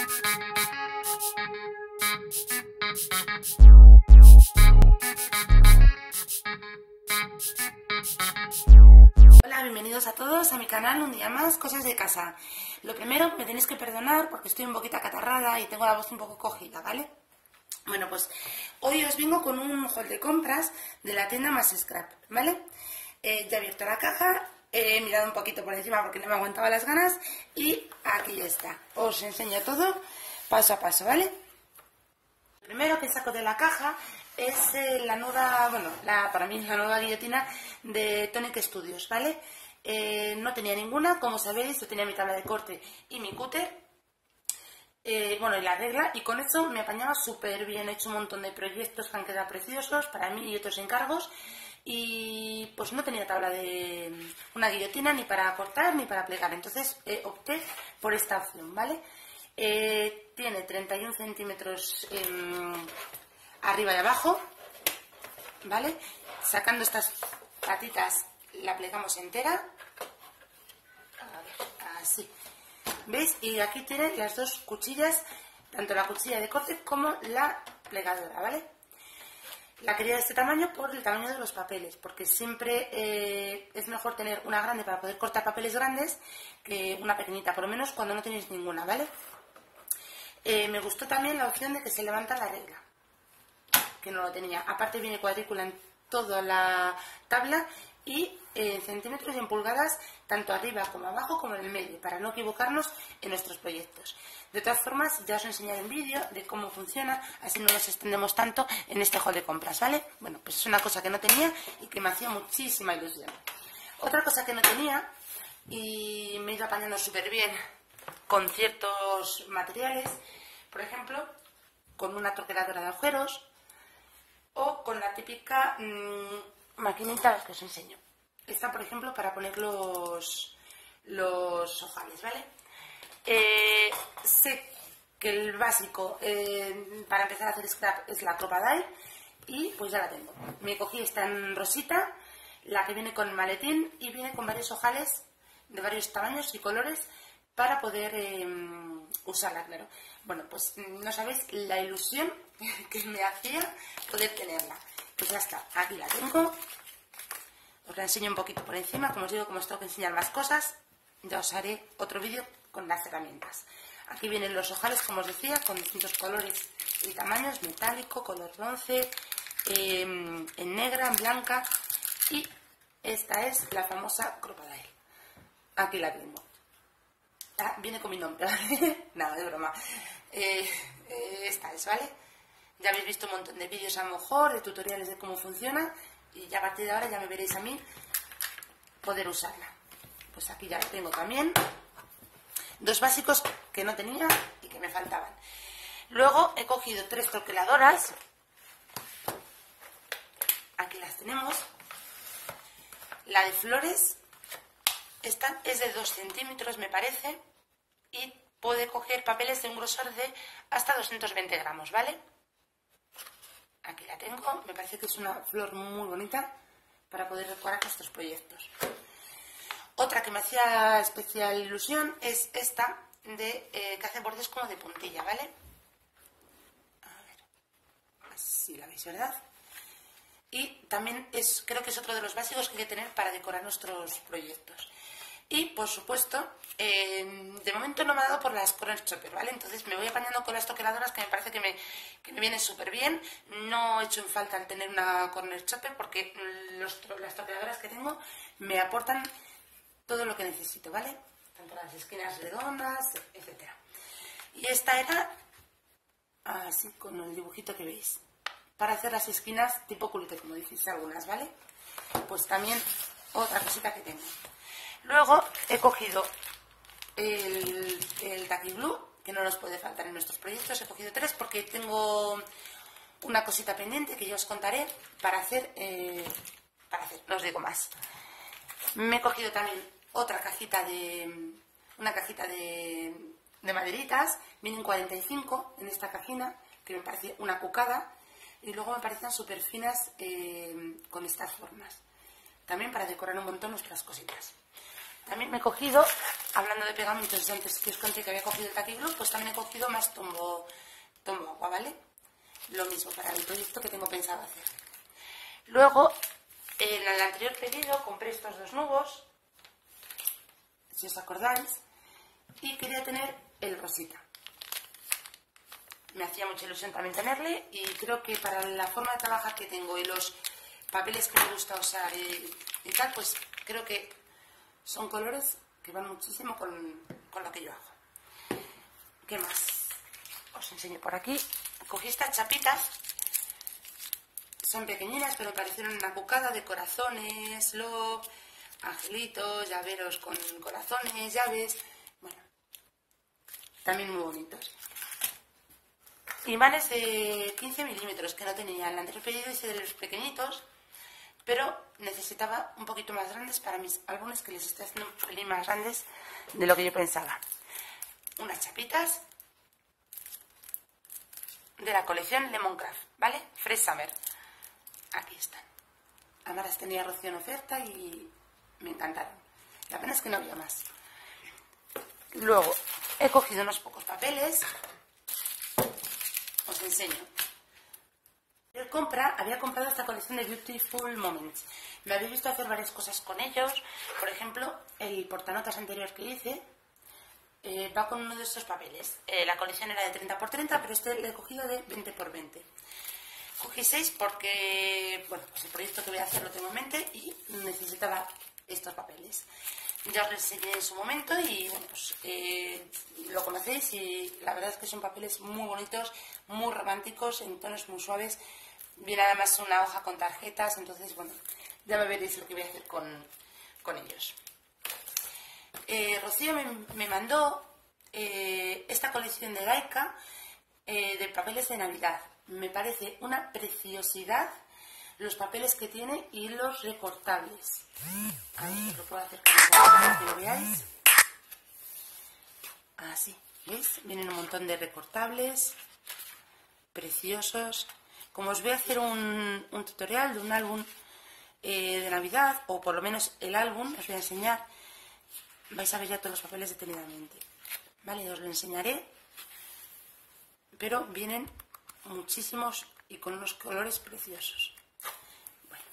Hola, bienvenidos a todos a mi canal un día más, Cosas de Casa. Lo primero, me tenéis que perdonar porque estoy un poquito acatarrada y tengo la voz un poco cogida, ¿vale? Bueno, pues hoy os vengo con un haul de compras de la tienda Más Scrap, ¿vale? Ya he abierto la caja, he mirado un poquito por encima porque no me aguantaba las ganas y aquí ya está. Os enseño todo paso a paso, ¿vale? Lo primero que saco de la caja es la nueva, bueno, para mí la nueva guillotina de Tonic Studios, ¿vale? No tenía ninguna, como sabéis, yo tenía mi tabla de corte y mi cúter, bueno, y la regla, y con eso me apañaba súper bien. He hecho un montón de proyectos que han quedado preciosos para mí y otros encargos, y pues no tenía tabla de una guillotina ni para cortar ni para plegar, entonces opté por esta opción, ¿vale? Tiene 31 centímetros arriba y abajo, ¿vale? Sacando estas patitas la plegamos entera, a ver, así, ¿veis? Y aquí tiene las dos cuchillas, tanto la cuchilla de corte como la plegadora, ¿vale? La quería de este tamaño por el tamaño de los papeles, porque siempre es mejor tener una grande para poder cortar papeles grandes que una pequeñita, por lo menos cuando no tenéis ninguna, ¿vale? Me gustó también la opción de que se levanta la regla, que no lo tenía. Aparte viene cuadrícula en toda la tabla y en centímetros y en pulgadas, tanto arriba como abajo como en el medio, para no equivocarnos en nuestros proyectos. De todas formas, ya os enseñaré un vídeo de cómo funciona, así no nos extendemos tanto en este haul de compras, ¿vale? Bueno, pues es una cosa que no tenía y que me hacía muchísima ilusión. Otra cosa que no tenía, y me he ido apañando súper bien con ciertos materiales, por ejemplo, con una troqueladora de agujeros o con la típica maquinita que os enseño. Esta, por ejemplo, para poner los ojales, ¿vale? Sé que el básico para empezar a hacer scrap es la Crop-A-Dile y pues ya la tengo. Me cogí esta en rosita, la que viene con maletín y viene con varios ojales de varios tamaños y colores para poder usarla, claro. Bueno, pues no sabéis la ilusión que me hacía poder tenerla. Pues ya está, aquí la tengo. Os la enseño un poquito por encima, como os digo, como os tengo que enseñar más cosas, ya os haré otro vídeo con las herramientas. Aquí vienen los ojales, como os decía, con distintos colores y tamaños, metálico, color bronce, en negra, en blanca, y esta es la famosa Crop-A-Dile. Aquí la tengo. Ah, viene con mi nombre, ¿vale? Nada, de broma. Esta es, ¿vale? Ya habéis visto un montón de vídeos a lo mejor, de tutoriales de cómo funciona, y ya a partir de ahora ya me veréis a mí poder usarla. Pues aquí ya la tengo también. Dos básicos que no tenía y que me faltaban. Luego he cogido 3 troqueladoras. Aquí las tenemos. La de flores, esta es de 2 centímetros, me parece, y puede coger papeles de un grosor de hasta 220 gramos, ¿vale? Aquí la tengo, me parece que es una flor muy bonita para poder decorar nuestros proyectos. Otra que me hacía especial ilusión es esta, que hace bordes como de puntilla, ¿vale? A ver, así la veis, ¿verdad? Y también creo que es otro de los básicos que hay que tener para decorar nuestros proyectos. Y, por supuesto, de momento no me ha dado por las corner chopper, ¿vale? Entonces me voy apañando con las troqueladoras, que me parece que me vienen súper bien. No he hecho en falta al tener una corner chopper porque las troqueladoras que tengo me aportan todo lo que necesito, ¿vale? Tanto las esquinas redondas, etc. Y esta era así, con el dibujito que veis, para hacer las esquinas tipo culete, como decís algunas, ¿vale? Pues también otra cosita que tengo. Luego he cogido el Tacky Glue, que no nos puede faltar en nuestros proyectos. He cogido 3 porque tengo una cosita pendiente que yo os contaré para hacer, no os digo más. Me he cogido también otra cajita una cajita de maderitas. Vienen 45 en esta cajina, que me parece una cucada, y luego me parecen súper finas con estas formas, también para decorar un montón nuestras cositas. También me he cogido, hablando de pegamentos, antes que os conté que había cogido el Taquiglue, pues también he cogido más Tombow Aqua, ¿vale? Lo mismo para el proyecto que tengo pensado hacer. Luego, en el anterior pedido compré estos dos nubos, si os acordáis, y quería tener el rosita. Me hacía mucha ilusión también tenerle y creo que para la forma de trabajar que tengo y los papeles que me gusta usar y tal, pues creo que son colores que van muchísimo con lo que yo hago. ¿Qué más? Os enseño por aquí. Cogí estas chapitas. Son pequeñinas, pero parecieron una cucada de corazones, love, angelitos, llaveros con corazones, llaves. Bueno, también muy bonitos. Imanes de 15 milímetros que no tenía. En el anterior pedido hice de los pequeñitos, pero necesitaba un poquito más grandes para mis álbumes, que les estoy haciendo un pelín más grandes de lo que yo pensaba. Unas chapitas de la colección Lemoncraft, ¿vale? Fresh Summer. Aquí están. Además las tenía Rocío en oferta y me encantaron. La pena es que no había más. Luego he cogido unos pocos papeles. Os enseño. Había comprado esta colección de Beautiful Moments. Me habéis visto hacer varias cosas con ellos. Por ejemplo, el portanotas anterior que hice va con uno de estos papeles. La colección era de 30 x 30, pero este le he cogido de 20 x 20. Cogí 6 porque, bueno, pues el proyecto que voy a hacer lo tengo en mente y necesitaba estos papeles. Ya os lo enseñé en su momento y, bueno, pues lo conocéis y la verdad es que son papeles muy bonitos, muy románticos, en tonos muy suaves. Viene además una hoja con tarjetas, entonces, bueno, ya me veréis lo que voy a hacer con ellos. Rocío me mandó esta colección de Laika de papeles de Navidad. Me parece una preciosidad los papeles que tiene y los recortables. A ver si lo puedo hacer para que lo veáis. Así, ¿veis? Vienen un montón de recortables preciosos. Como os voy a hacer un tutorial de un álbum de Navidad, o por lo menos el álbum, os voy a enseñar, vais a ver ya todos los papeles detenidamente. Vale, os lo enseñaré, pero vienen muchísimos y con unos colores preciosos. Bueno,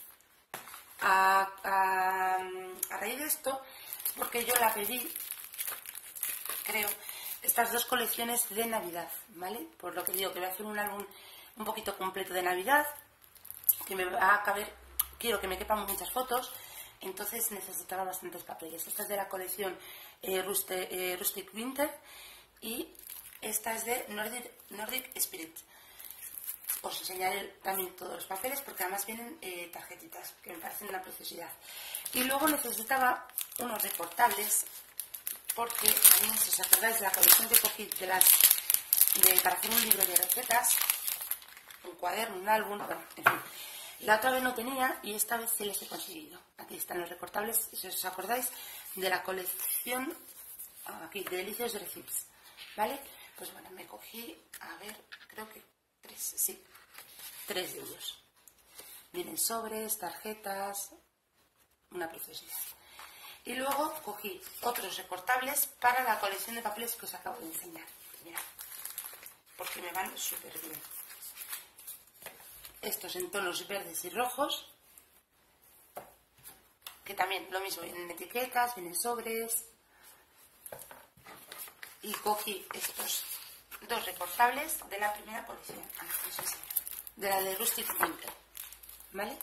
a raíz de esto, porque yo la pedí, creo, estas dos colecciones de Navidad, ¿vale? Por lo que digo que voy a hacer un álbum un poquito completo de Navidad, que me va a caber, quiero que me quepan muchas fotos, entonces necesitaba bastantes papeles. Esta es de la colección Rustic Winter y esta es de Nordic Spirit. Os enseñaré también todos los papeles porque además vienen tarjetitas que me parecen una preciosidad. Y luego necesitaba unos recortables porque también, si os acordáis de la colección que cogí para hacer un libro de recetas, un cuaderno, un álbum, bueno, en fin. La otra vez no tenía y esta vez sí les he conseguido. Aquí están los recortables, si os acordáis, de la colección, aquí, de Delicious Recipes, ¿vale? Pues bueno, me cogí, a ver, creo que 3 de ellos. Vienen sobres, tarjetas, una preciosidad. Y luego cogí otros recortables para la colección de papeles que os acabo de enseñar. Mirad, porque me van súper bien. Estos en tonos verdes y rojos, que también lo mismo, vienen etiquetas, vienen sobres. Y cogí estos dos recortables de la primera colección, de la de Rustic Winter, ¿vale?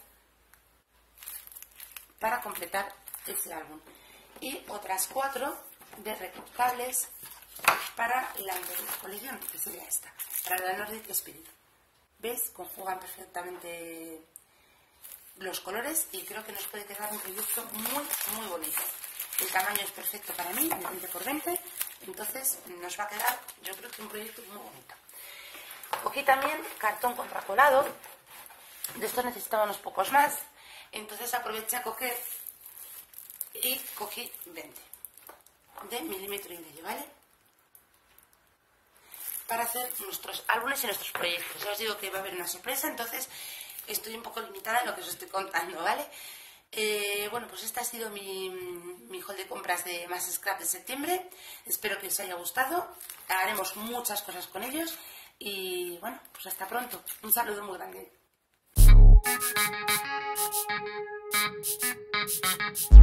Para completar este álbum. Y otras 4 de recortables para la colección, que sería esta, para la Nordic Spirit. ¿Ves? Conjugan perfectamente los colores y creo que nos puede quedar un proyecto muy, muy bonito. El tamaño es perfecto para mí, de 20 x 20, entonces nos va a quedar, yo creo que un proyecto muy bonito. Cogí también cartón contracolado, de estos necesitaba unos pocos más, entonces aproveché a coger y cogí 20 de 1,5 milímetros, ¿vale? Para hacer nuestros álbumes y nuestros proyectos. Ya os digo que va a haber una sorpresa, entonces estoy un poco limitada en lo que os estoy contando, ¿vale? Bueno, pues este ha sido mi haul de compras de Más Scrap de septiembre. Espero que os haya gustado. Haremos muchas cosas con ellos. Y bueno, pues hasta pronto. Un saludo muy grande.